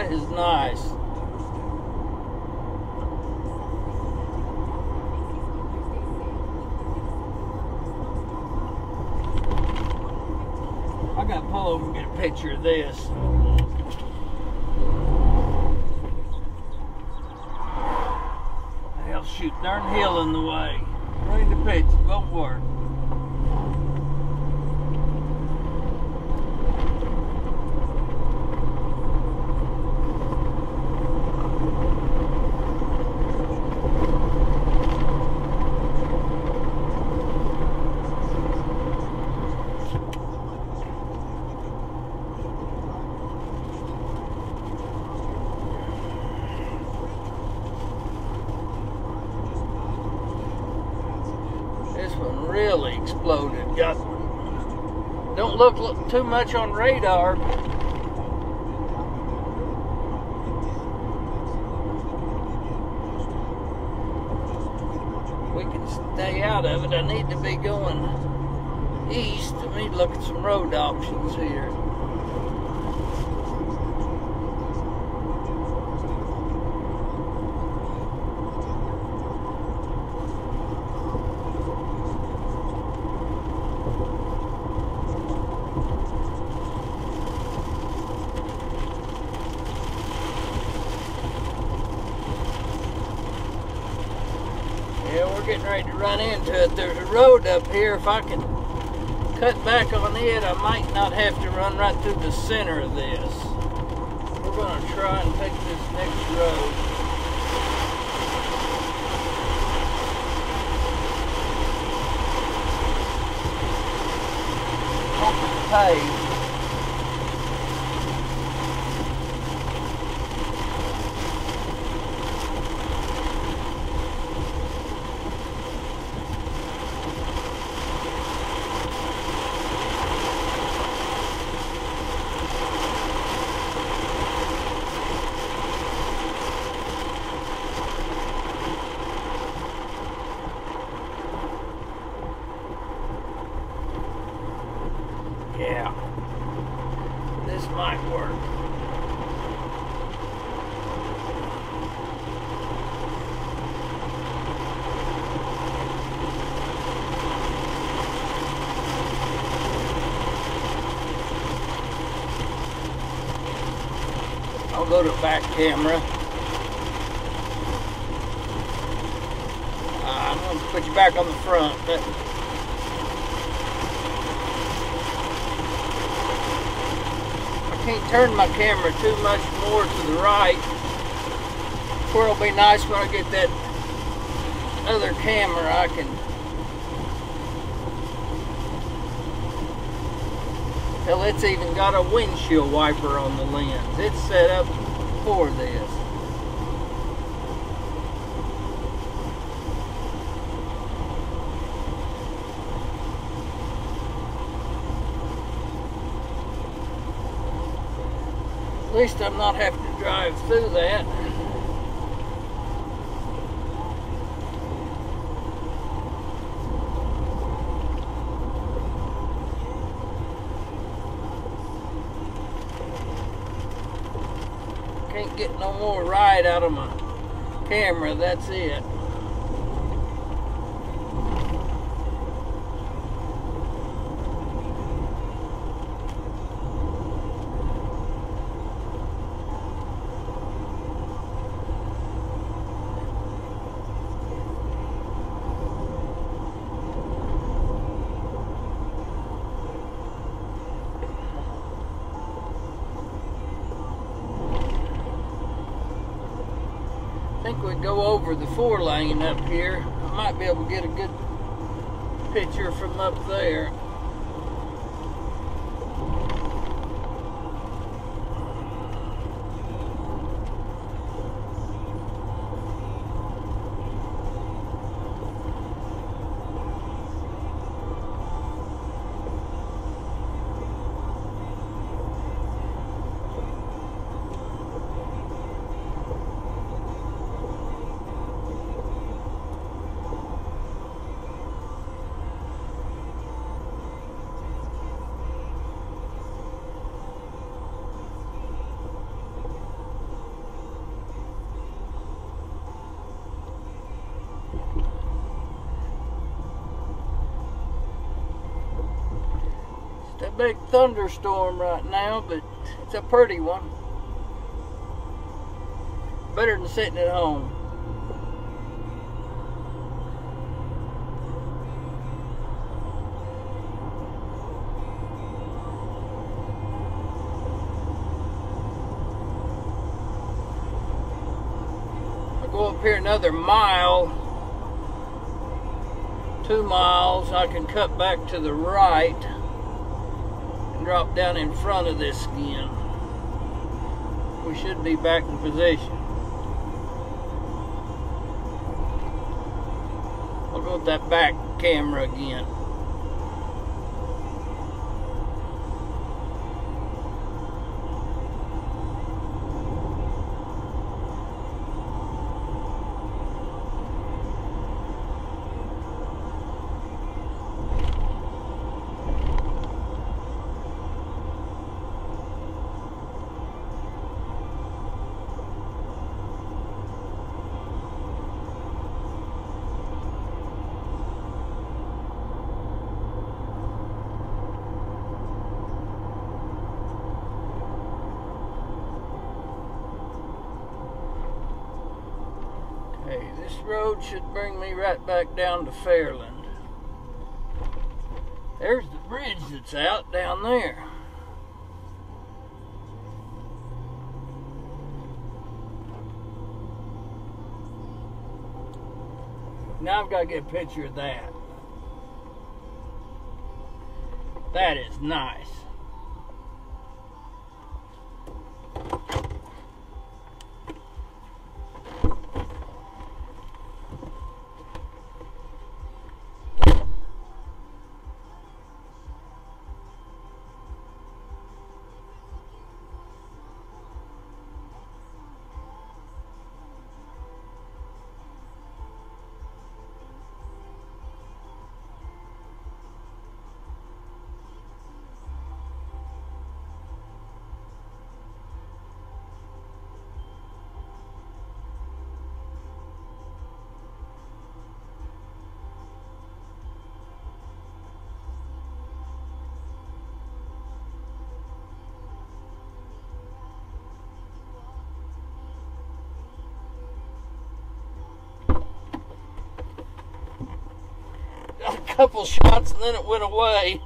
That is nice. I gotta pull over and get a picture of this. Hell, shoot, darn hill in the way. Bring the picture, won't work. This one really exploded. Don't look too much on radar. We can stay out of it. I need to be going east. I need to look at some road options here. Yeah, we're getting ready to run into it. There's a road up here. If I can cut back on it, I might not have to run right through the center of this. We're going to try and take this next road. Hope it's paved. Yeah, this might work. I'll go to back camera. I'm going to put you back on the front. Can't turn my camera too much more to the right, where it'll be nice when I get that other camera. I can hell, it's even got a windshield wiper on the lens. It's set up for this. At least I'm not having to drive through that. Can't get no more ride out of my camera, that's it. I think we go over the 4-lane up here. I might be able to get a good picture from up there. It's a big thunderstorm right now, but it's a pretty one. Better than sitting at home. I'll go up here another mile, 2 miles. I can cut back to the right and drop down in front of this again. We should be back in position. I'll go with that back camera again. This road should bring me right back down to Fairland. There's the bridge that's out down there. Now I've got to get a picture of that. That is nice. A couple shots and then it went away.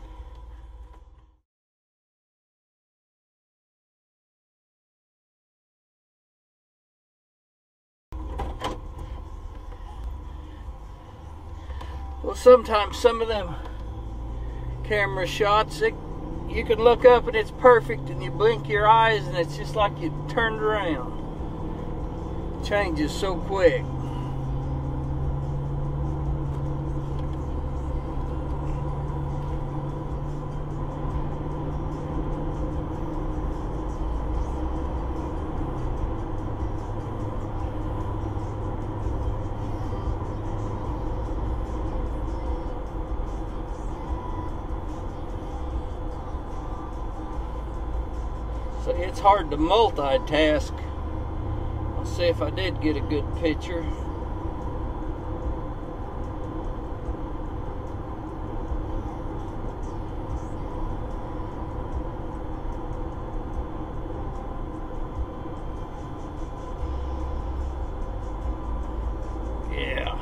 Well, sometimes some of them camera shots, you can look up and it's perfect, and you blink your eyes and it's just like you turned around. It changes so quick. So it's hard to multitask. I'll see if I did get a good picture. Yeah.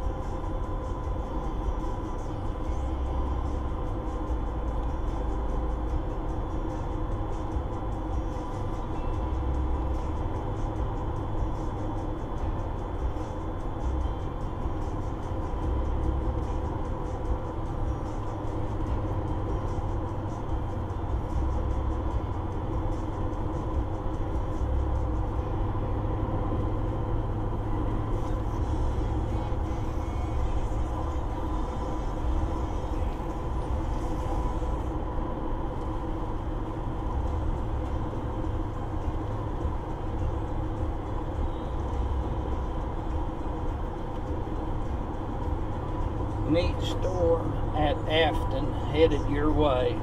Neat storm at Afton headed your way.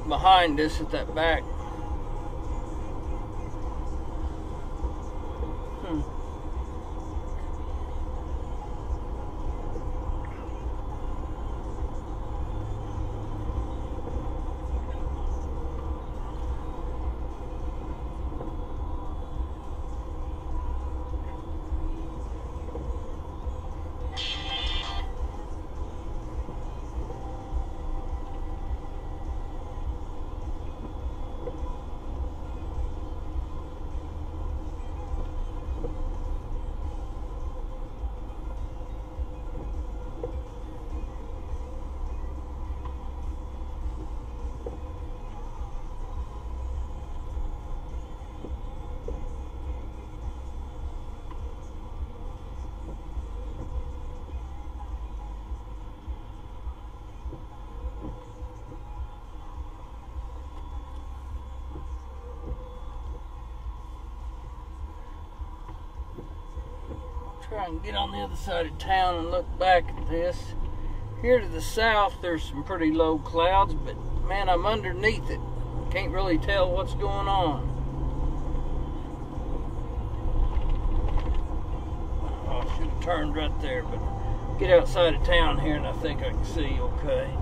behind us at that back. Try and get on the other side of town and look back at this. Here to the south there's some pretty low clouds, but man, I'm underneath it. Can't really tell what's going on. Oh, I should have turned right there, but get outside of town here and I think I can see okay.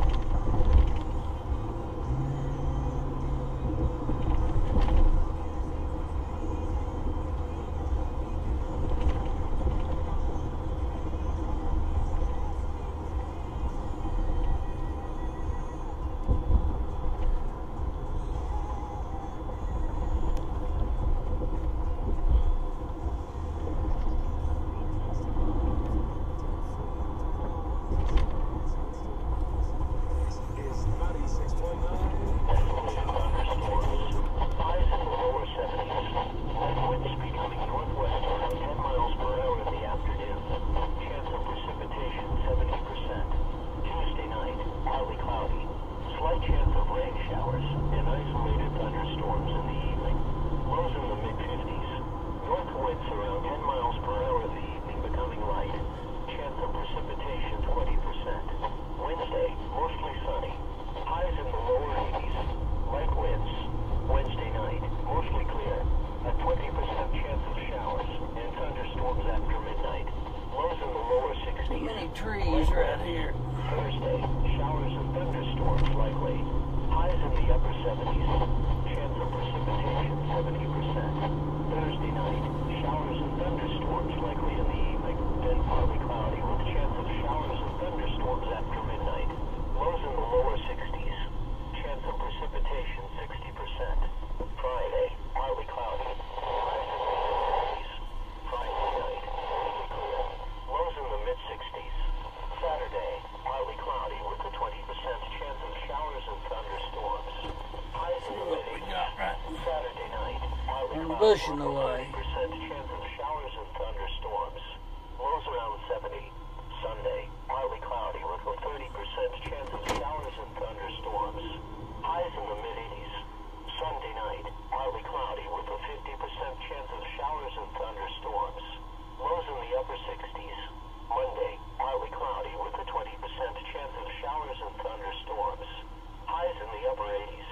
Trees right here. Thursday, showers and thunderstorms likely. Highs in the upper 70s. Chance of precipitation 70%. Thursday night, showers and thunderstorms likely in the evening. Then partly cloudy with chance of showers and thunderstorms after midnight. Lows in the lower 60s. Chance of precipitation 60%. Friday, partly cloudy. Highs in the mid-70s. Friday night, mostly clear. Lows in the mid-60s. Saturday, partly cloudy with a 20% chance of showers and thunderstorms. Highs in the mid-80s. Saturday night, partly cloudy with a 20% chance of showers and thunderstorms. Lows around 70. Sunday, partly cloudy with a 30% chance of showers and thunderstorms. Highs in the mid-80s. Sunday night, partly cloudy with a 50% chance of showers and thunderstorms. Lows in the upper 60s. Monday, partly cloudy with a 20% chance of showers and thunderstorms. Highs in the upper 80s.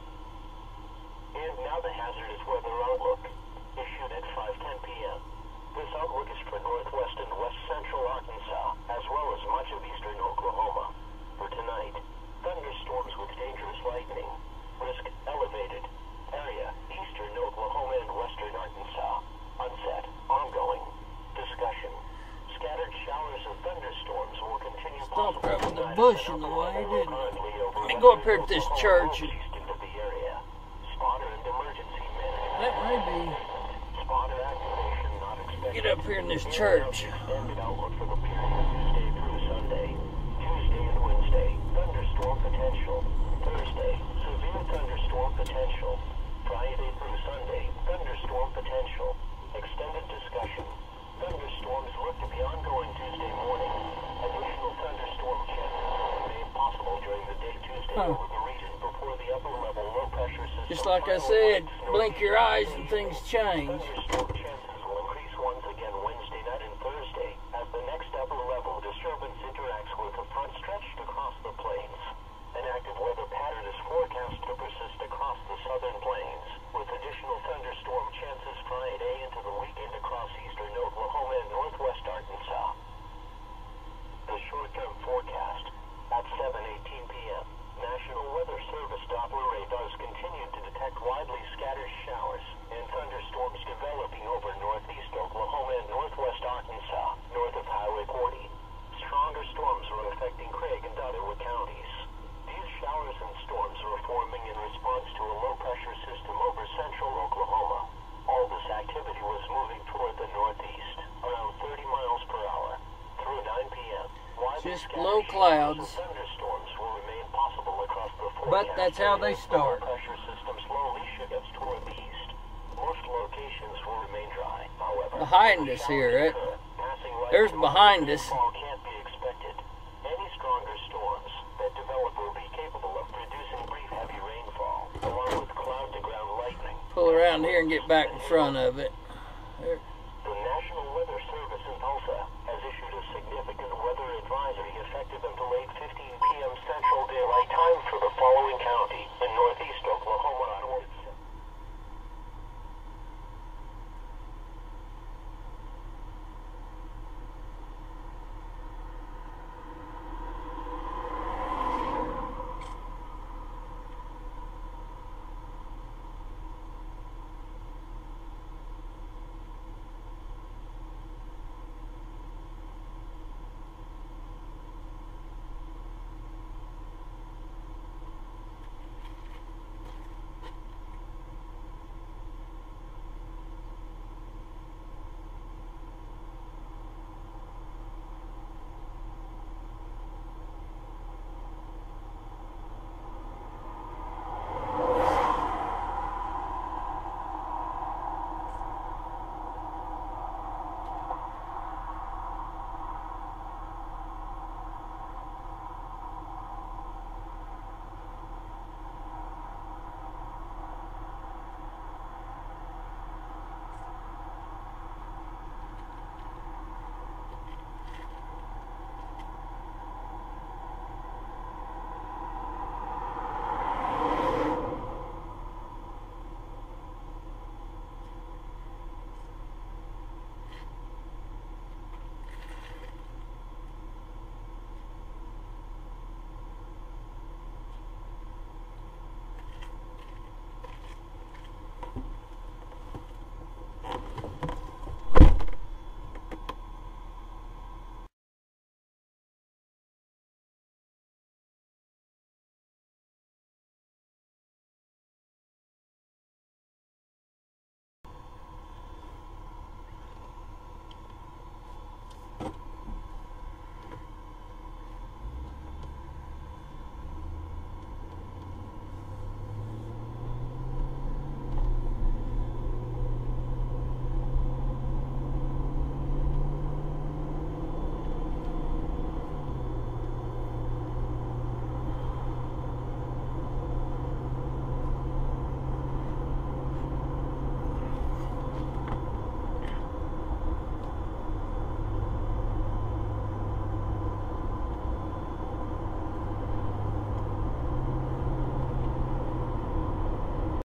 And now the hazardous weather outlook, issued at 5:10 p.m. This outlook is for northwest and west central Arkansas, as well as much of eastern Oklahoma. For tonight, thunderstorms with dangerous lightning. Risk elevated. Area, eastern Oklahoma and western Arkansas. Unset, ongoing. Discussion. Scattered showers and thunderstorms will continue. Stop grabbing the bush in the way, didn't it? Let me go up here to this church. That may be. Get up here in this church. Extended outlook for the period Tuesday through Sunday. Tuesday and Wednesday, thunderstorm potential. Thursday, severe thunderstorm potential. Friday through Sunday, thunderstorm potential. Extended discussion. Thunderstorms look to be ongoing Tuesday morning. Additional thunderstorm chances remain possible during the day Tuesday over the region before the upper level low pressure system. Just like I said, blink your eyes and things change. Thunderstorm chances will increase once again Wednesday night and Thursday as the next upper level disturbance interacts with a front stretched across the plains. An active weather pattern is forecast just low clouds. Thunderstorms will remain possible across the But forecast. that's how they start. The pressure system slowly shifts toward the east. Most locations will remain dry, however. Behind us here, right? Passing right There's through behind us. rainfall can't be expected. Any stronger storms that develop will be capable of producing brief heavy rainfall, along with cloud-to-ground lightning. Pull around here and get back in front of it. There. The National Weather Service in Tulsa has issued a significant weather advisory effective until 8:15 p.m. Central Daylight Time for the following county in northeast Oklahoma.